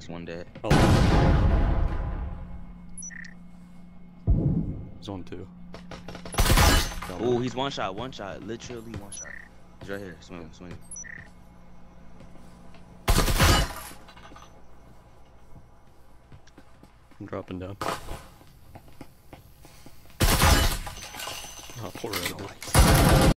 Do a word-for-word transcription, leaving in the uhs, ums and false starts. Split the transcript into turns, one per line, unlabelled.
He's one dead.
Oh. Zone two.
Oh, he's one shot, one shot, literally one shot. He's right here, swing, swing.
I'm dropping down. Oh, poor Edible.